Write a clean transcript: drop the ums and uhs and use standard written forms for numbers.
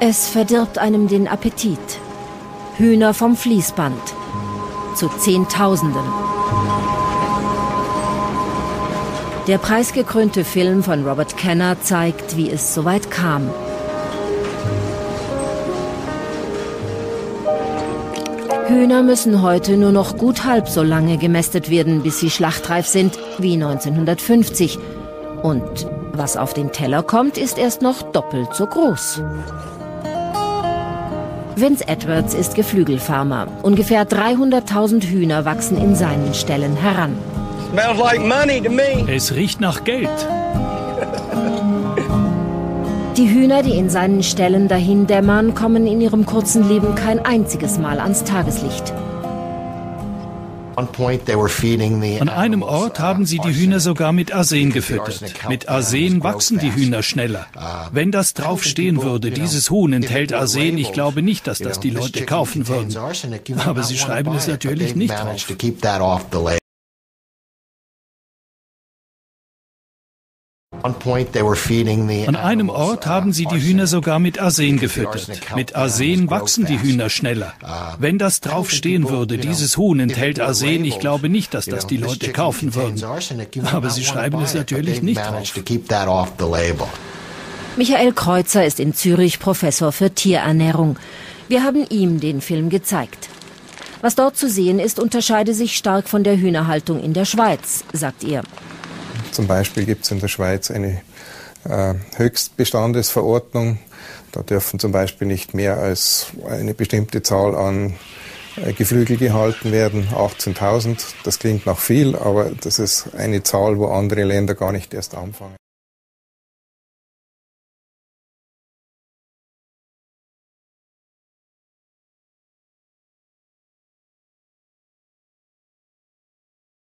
Es verdirbt einem den Appetit. Hühner vom Fließband. Zu Zehntausenden. Der preisgekrönte Film von Robert Kenner zeigt, wie es soweit kam. Hühner müssen heute nur noch gut halb so lange gemästet werden, bis sie schlachtreif sind, wie 1950. Und was auf den Teller kommt, ist erst noch doppelt so groß. Vince Edwards ist Geflügelfarmer. Ungefähr 300.000 Hühner wachsen in seinen Ställen heran. Es riecht nach Geld. Die Hühner, die in seinen Ställen dahindämmern, kommen in ihrem kurzen Leben kein einziges Mal ans Tageslicht. An einem Ort haben sie die Hühner sogar mit Arsen gefüttert. Mit Arsen wachsen die Hühner schneller. Wenn das draufstehen würde, dieses Huhn enthält Arsen, ich glaube nicht, dass das die Leute kaufen würden. Aber sie schreiben es natürlich nicht drauf. An einem Ort haben sie die Hühner sogar mit Arsen gefüttert. Mit Arsen wachsen die Hühner schneller. Wenn das draufstehen würde, dieses Huhn enthält Arsen, ich glaube nicht, dass das die Leute kaufen würden. Aber sie schreiben es natürlich nicht drauf. Michael Kreuzer ist in Zürich Professor für Tierernährung. Wir haben ihm den Film gezeigt. Was dort zu sehen ist, unterscheide sich stark von der Hühnerhaltung in der Schweiz, sagt er. Zum Beispiel gibt es in der Schweiz eine Höchstbestandesverordnung. Da dürfen zum Beispiel nicht mehr als eine bestimmte Zahl an Geflügel gehalten werden, 18.000. Das klingt nach viel, aber das ist eine Zahl, wo andere Länder gar nicht erst anfangen.